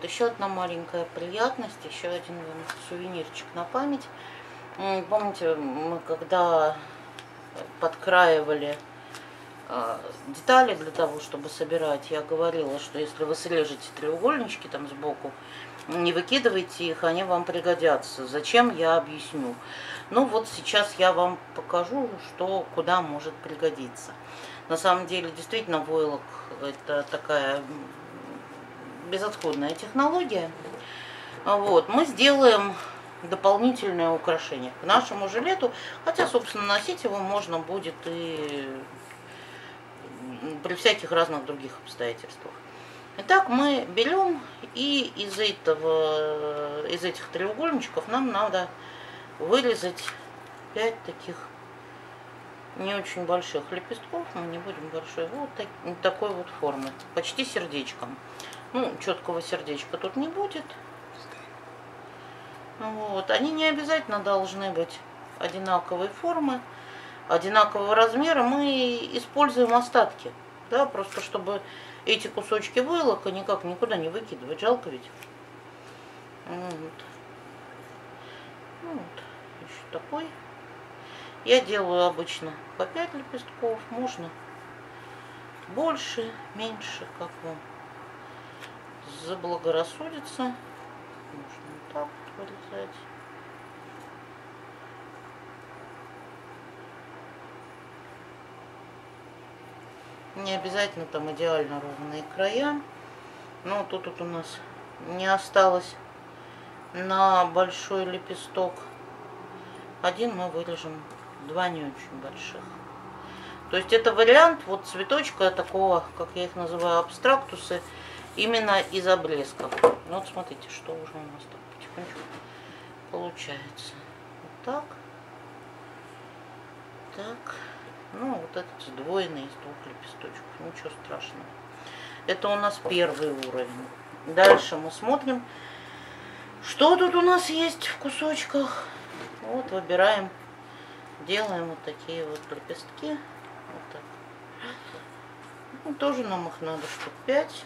еще одна маленькая приятность, еще один сувенирчик на память. Помните, мы когда подкраивали детали для того, чтобы собирать, я говорила, что если вы срежете треугольнички там сбоку, не выкидывайте их, они вам пригодятся. Зачем, я объясню. Ну вот сейчас я вам покажу, что куда может пригодиться. На самом деле, действительно, войлок — это такая безотходная технология. Вот, мы сделаем дополнительное украшение к нашему жилету, хотя, собственно, носить его можно будет и при всяких разных других обстоятельствах. Итак, мы берем, и из этих треугольничков нам надо вырезать 5 таких не очень больших лепестков, мы не будем большой, вот такой вот формы, почти сердечком. Ну, четкого сердечка тут не будет. Вот. Они не обязательно должны быть одинаковой формы, одинакового размера. Мы используем остатки, да, просто чтобы эти кусочки войлока никак никуда не выкидывать, жалко ведь. Вот. Вот. Еще такой. Я делаю обычно по 5 лепестков, можно больше, меньше, как вам заблагорассудится. Можно вот так вот вырезать. Не обязательно там идеально ровные края. Но тут вот у нас не осталось на большой лепесток. Один мы вырежем, 2 не очень больших. То есть это вариант вот цветочка такого, как я их называю, абстрактусы, именно из обрезков. Ну вот смотрите, что уже у нас так потихонечку получается. Вот так. Так. Ну, вот этот сдвоенный из 2 лепесточков. Ничего страшного. Это у нас первый уровень. Дальше мы смотрим, что тут у нас есть в кусочках. Вот выбираем, делаем вот такие вот лепестки. Вот так. Ну, тоже нам их надо штук 5.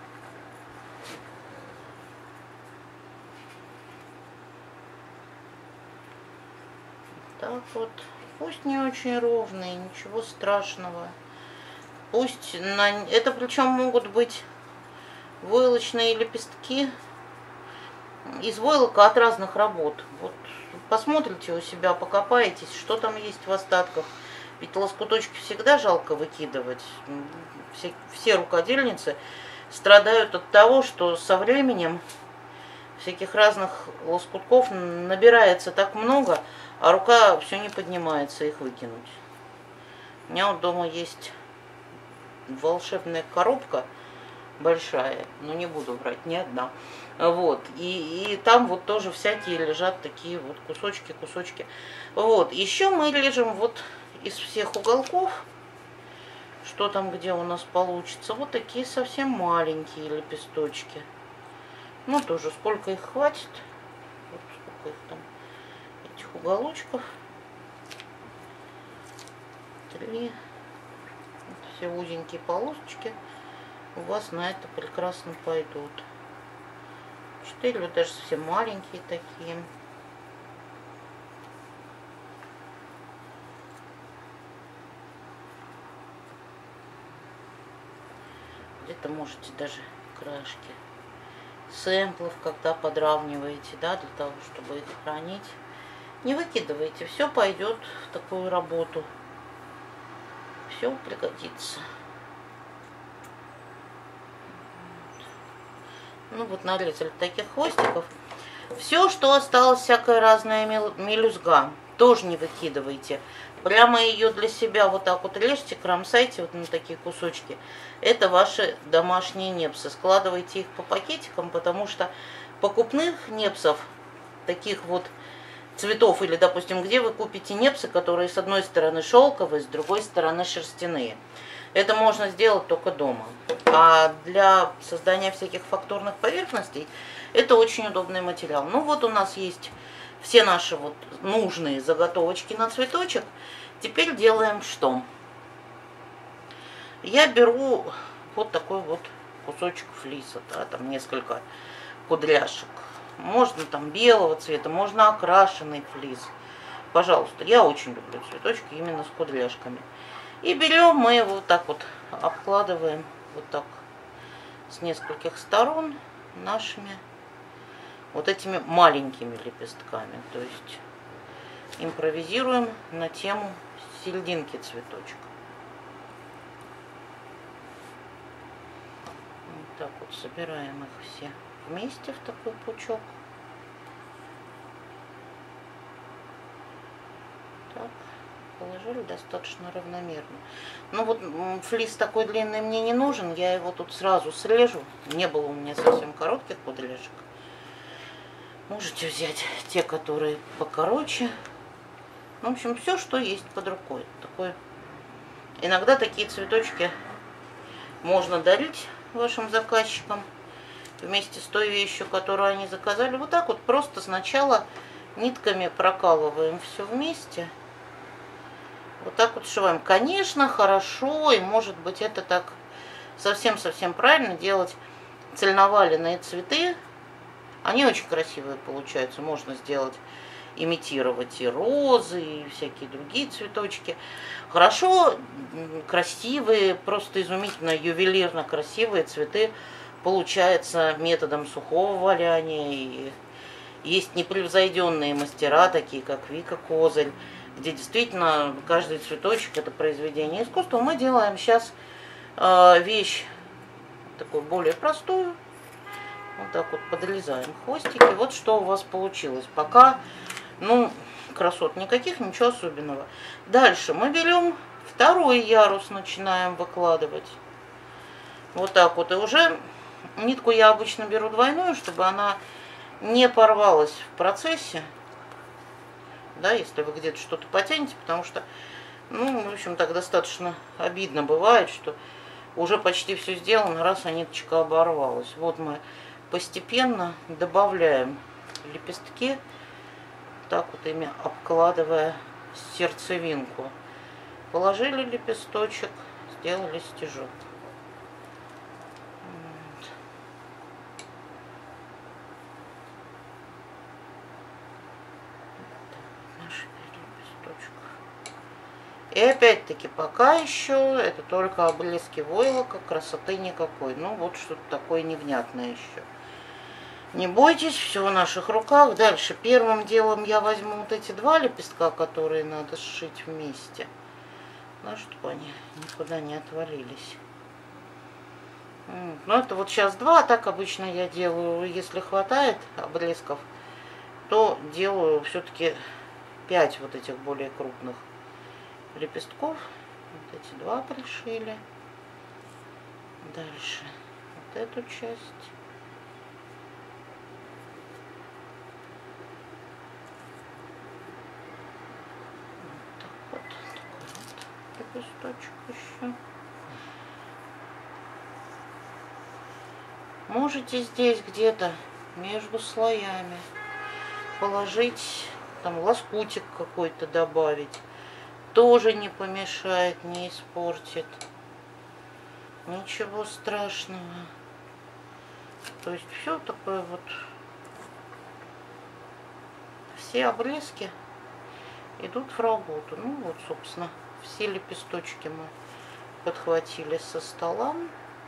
Так вот. Пусть не очень ровные, ничего страшного. Пусть это причем могут быть войлочные лепестки из войлока от разных работ. Вот посмотрите у себя, покопаетесь, что там есть в остатках. Ведь лоскуточки всегда жалко выкидывать. Все рукодельницы страдают от того, что со временем всяких разных лоскутков набирается так много, а рука все не поднимается их выкинуть. У меня вот дома есть волшебная коробка большая, но не буду врать, не одна. Вот. И там вот тоже всякие лежат такие вот кусочки. Вот. Еще мы режем вот из всех уголков, что там где у нас получится, вот такие совсем маленькие лепесточки. Ну тоже сколько их хватит. Вот сколько их там, этих уголочков. 3. Вот все узенькие полосочки у вас на это прекрасно пойдут. 4, вот даже совсем маленькие такие. Где-то можете даже краешки сэмплов, когда подравниваете, да, для того, чтобы их хранить. Не выкидывайте, все пойдет в такую работу. Все пригодится. Ну вот нарезали таких хвостиков. Все, что осталось, всякая разная мелюзга, тоже не выкидывайте. Прямо ее для себя вот так вот режьте, кромсайте вот на такие кусочки. Это ваши домашние непсы. Складывайте их по пакетикам, потому что покупных непсов, таких вот цветов, или, допустим, где вы купите непсы, которые с одной стороны шелковые, с другой стороны шерстяные. Это можно сделать только дома. А для создания всяких фактурных поверхностей это очень удобный материал. Ну вот у нас есть все наши вот нужные заготовочки на цветочек. Теперь делаем что? Я беру вот такой вот кусочек флиса, да, там несколько кудряшек. Можно там белого цвета, можно окрашенный флис. Пожалуйста, я очень люблю цветочки именно с кудряшками. И берем мы его вот так вот, обкладываем вот так с нескольких сторон нашими вот этими маленькими лепестками. То есть импровизируем на тему серединки цветочка. Вот так вот собираем их все вместе в такой пучок. Так, положили достаточно равномерно. Ну вот флис такой длинный мне не нужен, я его тут сразу срежу. Не было у меня совсем коротких кудряшек. Можете взять те, которые покороче. В общем, все, что есть под рукой. Иногда такие цветочки можно дарить вашим заказчикам вместе с той вещью, которую они заказали. Вот так вот просто сначала нитками прокалываем все вместе. Вот так вот сшиваем. Конечно, хорошо, и может быть это так совсем-совсем правильно делать цельноваленные цветы. Они очень красивые получаются. Можно сделать, имитировать и розы, и всякие другие цветочки. Хорошо, красивые, просто изумительно, ювелирно красивые цветы получаются методом сухого валяния. И есть непревзойденные мастера, такие как Вика Козырь, где действительно каждый цветочек это произведение искусства. Мы делаем сейчас вещь такую более простую. Вот так вот подрезаем хвостики. Вот что у вас получилось. Пока, красот никаких, ничего особенного. Дальше мы берем второй ярус, начинаем выкладывать. Вот так вот. И уже нитку я обычно беру двойную, чтобы она не порвалась в процессе. Да, если вы где-то что-то потянете, потому что, в общем, так достаточно обидно бывает, что уже почти все сделано, раз а ниточка оборвалась. Вот мы постепенно добавляем лепестки, так вот ими обкладывая сердцевинку. Положили лепесточек, сделали стежок. И опять-таки пока еще это только обрезки войлока, красоты никакой. Вот что-то такое невнятное еще. Не бойтесь, все в наших руках. Дальше первым делом я возьму вот эти два лепестка, которые надо сшить вместе. Да, чтобы они никуда не отвалились. Это вот сейчас два, а так обычно я делаю, если хватает обрезков, то делаю все-таки 5 вот этих более крупных лепестков. Вот эти два пришили. Дальше вот эту часть. Вот такой вот лепесточек еще. Можете здесь где-то между слоями положить, там лоскутик какой-то добавить. Тоже не помешает, не испортит. Ничего страшного. То есть все такое вот. Все обрезки идут в работу. Вот, собственно, все лепесточки мы подхватили со стола.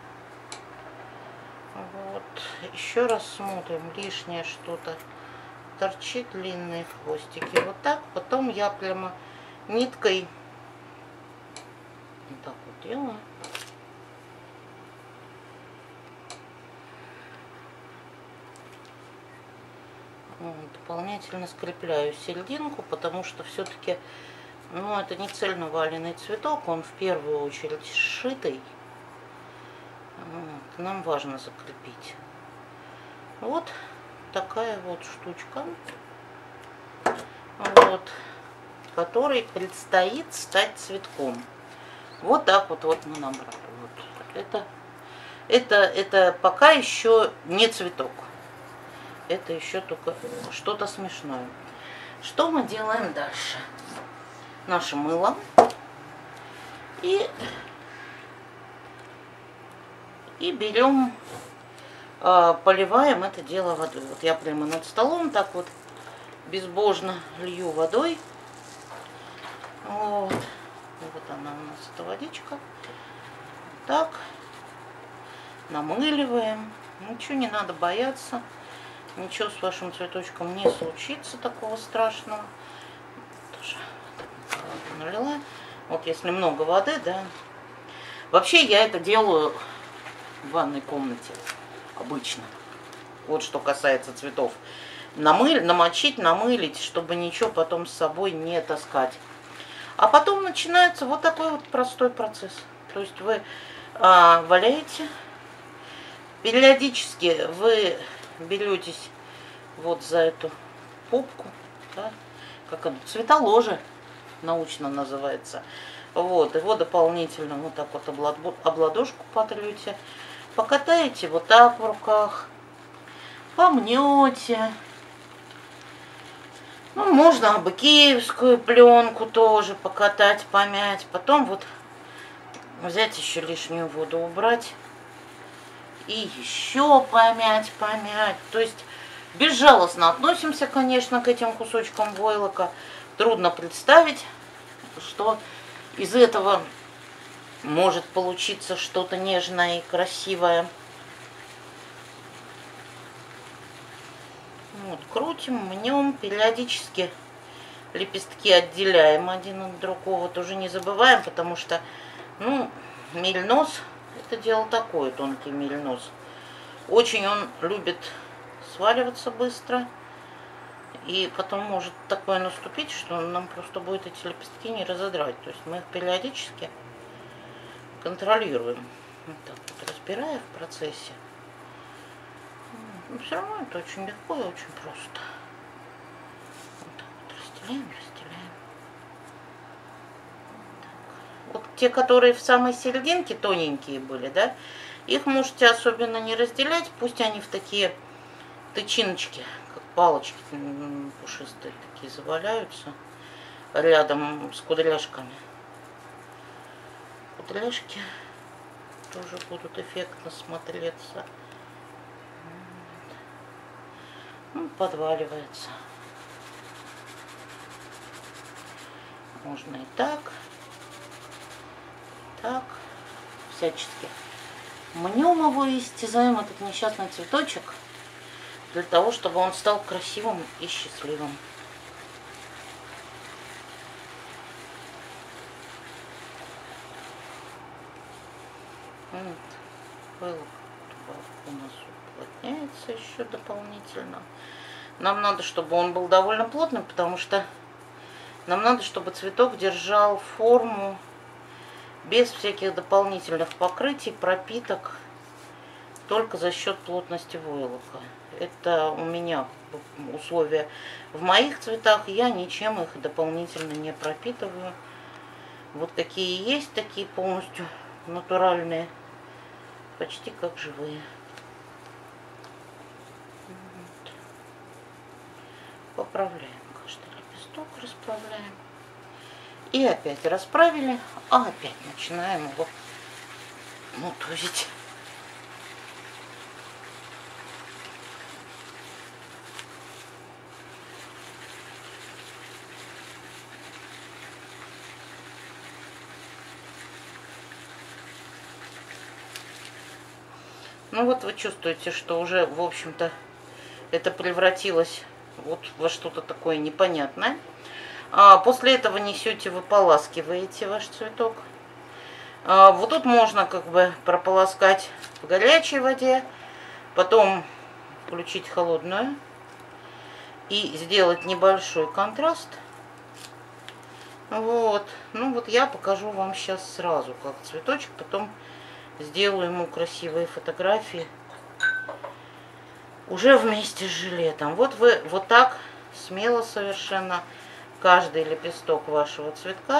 Вот. Еще раз смотрим. Лишнее что-то торчит, длинные хвостики. Вот так. Потом я прямо ниткой вот так вот делаю. Дополнительно скрепляю серединку, потому что все-таки, это не цельноваленный цветок, он в первую очередь сшитый. Нам важно закрепить. Вот такая вот штучка. Вот. Который предстоит стать цветком. Вот так вот мы набрали. Вот. Это пока еще не цветок. Это еще только что-то смешное. Что мы делаем дальше? Наше мыло. И берем поливаем это дело водой. Вот я прямо над столом так вот безбожно лью водой. Вот. Вот она у нас, эта водичка. Так. Намыливаем. Ничего не надо бояться. Ничего с вашим цветочком не случится такого страшного. Тоже налила. Вот если много воды, да. Вообще я это делаю в ванной комнате обычно. Вот что касается цветов. Намочить, намылить, чтобы ничего потом с собой не таскать. А потом начинается вот такой вот простой процесс. То есть вы валяете, периодически вы беретесь вот за эту попку, да, как оно, цветоложе научно называется. Вот, его дополнительно вот так вот обладошку потрете, покатаете вот так в руках, помнете. Ну, можно абыкеевскую пленку тоже покатать, помять. Потом вот взять еще лишнюю воду, убрать. И еще помять. То есть безжалостно относимся, конечно, к этим кусочкам войлока. Трудно представить, что из этого может получиться что-то нежное и красивое. Вот, крутим, мнем, периодически лепестки отделяем один от другого. Тоже не забываем, потому что, ну, мельнос, это дело такое, тонкий мельнос. Очень он любит сваливаться быстро. И потом может такое наступить, что нам просто будет эти лепестки не разодрать. То есть мы их периодически контролируем. Вот так вот разбирая в процессе. Но все равно это очень легко и очень просто. Вот так вот разделяем. Вот те, которые в самой серединке тоненькие были, да, их можете особенно не разделять. Пусть они в такие тычиночки, как палочки пушистые такие, заваляются рядом с кудряшками. Кудряшки тоже будут эффектно смотреться. Ну, подваливается. Можно и так, всячески. Мнем его и истязаем этот несчастный цветочек для того, чтобы он стал красивым и счастливым. Вот. Войлок у нас уплотняется еще дополнительно. Нам надо, чтобы он был довольно плотным, потому что нам надо, чтобы цветок держал форму без всяких дополнительных покрытий, пропиток, только за счет плотности войлока. Это у меня условия в моих цветах, я ничем их дополнительно не пропитываю. Вот какие есть, такие полностью натуральные, почти как живые. Вот. Поправляем каждый лепесток, расправляем. И опять расправили, а опять начинаем его мутузить. Ну вот вы чувствуете, что уже, в общем-то, это превратилось вот во что-то такое непонятное. После этого несете, выполаскиваете ваш цветок. Вот тут можно как бы прополоскать в горячей воде, потом включить холодную и сделать небольшой контраст. Вот. Ну вот я покажу вам сейчас сразу, как цветочек, потом сделаю ему красивые фотографии уже вместе с жилетом. Вот вы вот так смело совершенно каждый лепесток вашего цветка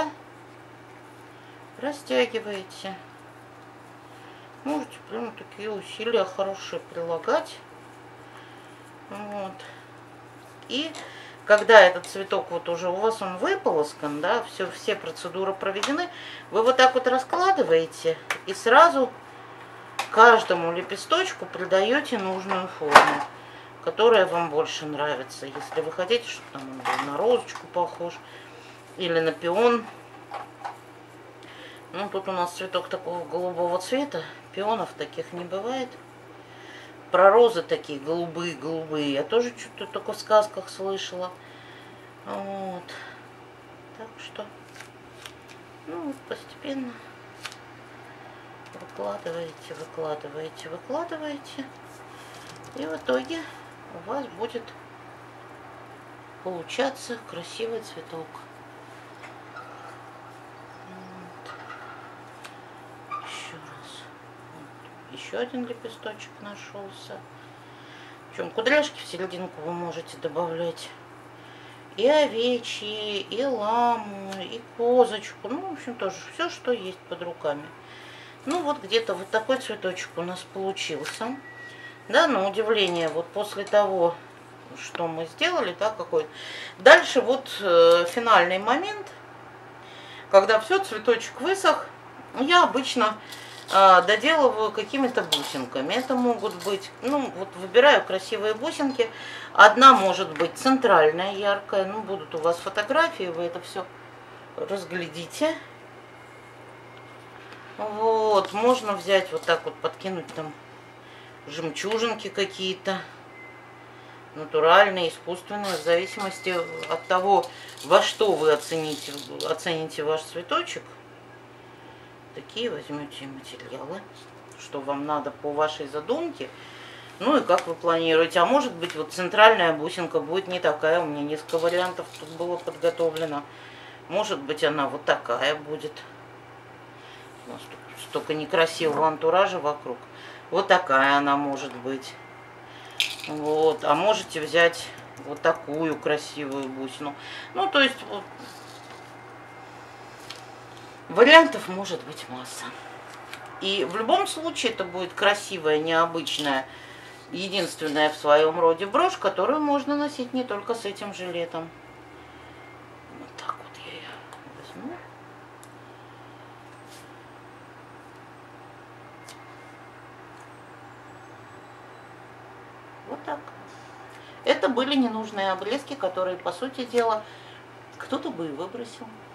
растягиваете. Можете прямо такие усилия хорошие прилагать. Вот. И когда этот цветок вот уже у вас он выполоскан, да, все процедуры проведены, вы вот так вот раскладываете и сразу каждому лепесточку придаете нужную форму, которая вам больше нравится. Если вы хотите, чтобы там он был на розочку похож или на пион. Ну, тут у нас цветок такого голубого цвета. Пионов таких не бывает. Про розы такие голубые-голубые я тоже что-то только в сказках слышала. Вот. Так что, ну, постепенно выкладываете. И в итоге у вас будет получаться красивый цветок. Вот. Еще раз. Вот. Еще один лепесточек нашелся. Причем кудряшки в серединку вы можете добавлять. И овечьи, и ламу, и козочку. Ну, в общем, тоже все, что есть под руками. Ну, вот где-то вот такой цветочек у нас получился. Да, на удивление, вот после того, что мы сделали, да, какой. Дальше вот финальный момент, когда все, цветочек высох, я обычно доделываю какими-то бусинками. Это могут быть, ну, вот выбираю красивые бусинки. Одна может быть центральная, яркая. Ну, будут у вас фотографии, вы это все разглядите. Вот, можно взять вот так вот, подкинуть там жемчужинки какие-то. Натуральные, искусственные, в зависимости от того, во что вы оцените ваш цветочек. Такие возьмете материалы, что вам надо по вашей задумке. Ну и как вы планируете. А может быть, вот центральная бусинка будет не такая. У меня несколько вариантов тут было подготовлено. Может быть, она вот такая будет. У нас тут столько некрасивого антуража вокруг. Вот такая она может быть. Вот. А можете взять вот такую красивую бусину. Ну, то есть, вот, вариантов может быть масса. И в любом случае это будет красивая, необычная, единственная в своем роде брошь, которую можно носить не только с этим жилетом. Вот так вот я ее возьму. Вот так. Это были ненужные обрезки, которые, по сути дела, кто-то бы и выбросил.